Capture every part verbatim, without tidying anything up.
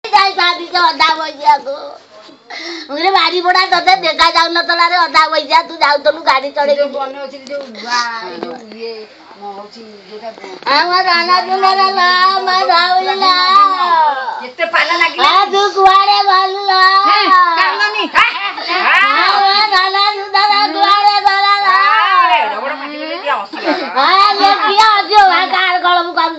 जाई शादी से अदा भैया को मुरे बाड़ी बड़ा तते देखा जाउ न तला रे अदा भैया तू जाउ तनु गाड़ी चढ़े के बने अछि जो जो ये होछि जेटा हमर राना दुलारा ला मा रावला एते पाला लागिला आ तू गुआरे भल्ला कामनी हां राना दुलारा गुआरे गला अरे रबड़ पाटी ले दिया हसी हां ले किया जो कार गळबु काम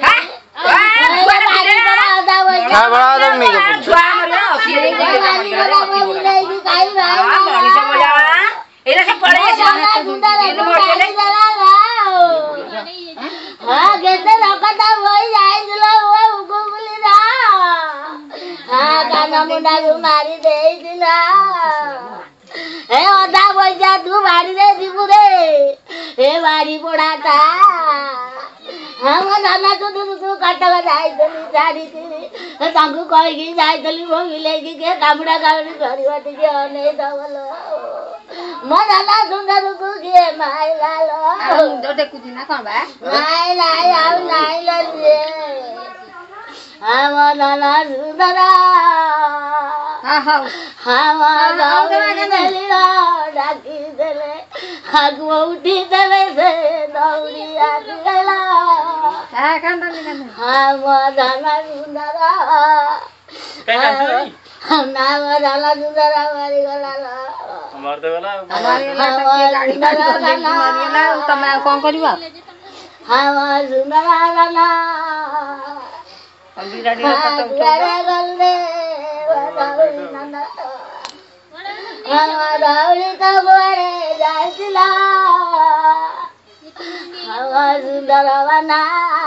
हां बड़ा आदमी नहीं के छुआ मरिया हसी रे काई भाई मनीष मजा एरा से पड़े हां गेते रखता होई जाइलो ओ गुगली रा हां काना मुंडा को मारी देई दिला ए ओदा भैया तू बाड़ी रे जीबू रे ए बाड़ी पड़ाता हम नाना तो तू तू काटवा जाई दली साड़ी थी तांगु कहि की जाई दली वो मिले की के कामड़ा कामड़ी घरी बाटी के नहीं दवलो मनाला सुंदर को के माई लालो दो देखु ना कोन बा नहीं नहीं आउ नहीं लजे हम नाना सुंदर हां हां हम दली डाकी देले हागु उठी देले से दौड़ी आ गेला हां कांदली कांदली हम नाना सुंदर काय कांदली हम नाना सुंदर मारी गला मार देला हमारे गाड़ी गाड़ी मारिएला तमे कोन करिवा हम सुंदर नाना हम गाड़ी कट गले बताओ नाना हम दाउली तो गोरे जाइला हम सुंदर बना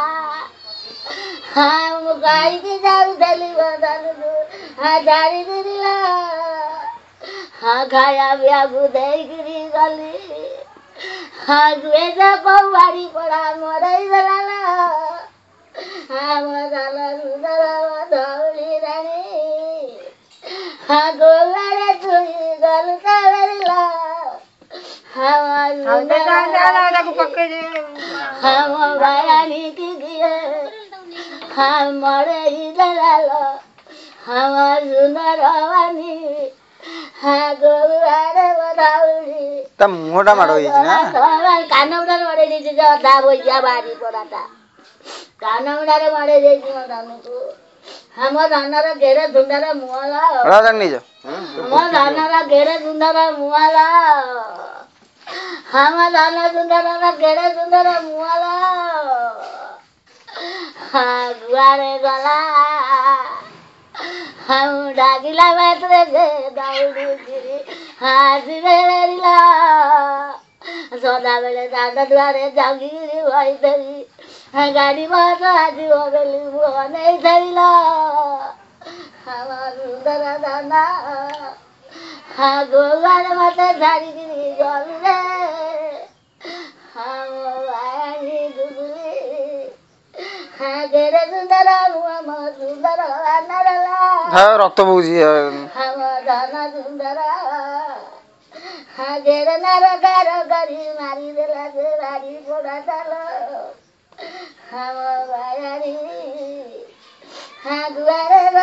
हम गाई की जाऊ दली बदल हां जारी दिला हां खाया बिया बुदई गिरी गली हां गुएजा पवाड़ी पड़ा मरई गला हां मदला सुंदर दाउली रानी हां गोवारे तुई गल कावरिला हां सुंदर दादा को पक्के जे हां बायानी की गिए हां मरे ही दलालो हां सुंदर वानी हां गोवारे बदाउली त मोटा माडो हिज ना कानौडा मरे दिज दा भैया बारी पराता कानौडा रे मरे देजी म दानु को हम दानर गेरे धुंडर मुआला बड़ा दन्नी जो हम दानर गेरे धुंडर मुआला हम दानर धुंडर गेरे धुंडर मुआला हां गुआरे गला हम डागिला मात्रे जे दाउडी गिरी हाजी बेरिला सदा बेले दादा द्वारे जागिरी भाई देवी गाड़ी बात आज हो गली वो नहीं धैला हमार सुंदर दाना हाँ गोवार माते झाड़ी गिरी गल रे हाँ वानी दुबली हाँ गेरे सुंदर मुआ म सुंदर नरला हाँ रक्त बुझी हम दाना सुंदर हाँ गेरे नर गार गरी मारी देला जे बाड़ी पोड़ा चलो हम बायारी हाँ दुआरे